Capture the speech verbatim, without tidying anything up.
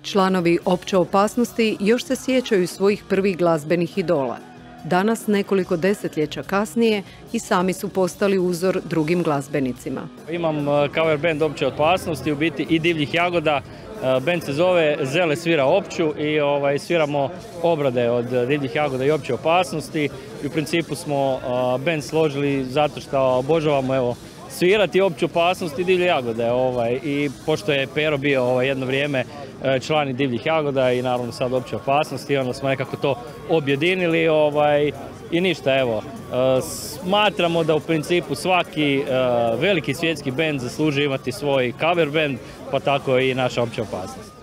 Članovi Opće opasnosti još se sjećaju svojih prvih glazbenih idola. Danas, nekoliko desetljeća kasnije, i sami su postali uzor drugim glazbenicima. Imam cover band Opće opasnosti, u biti i Divljih jagoda. Band se zove Zele svira opću i ovaj, sviramo obrade od Divljih jagoda i Opće opasnosti. I u principu smo band složili zato što obožavamo evo, svirati Opću opasnost i Divlje jagode. Ovaj, I pošto je Pero bio ovaj, jedno vrijeme član Divljih jagoda i naravno sad Opće opasnosti, onda smo nekako to objedinili ovaj, i ništa, evo. Smatramo da u principu svaki veliki svjetski bend zasluži imati svoj cover band, pa tako i naša Opća opasnost.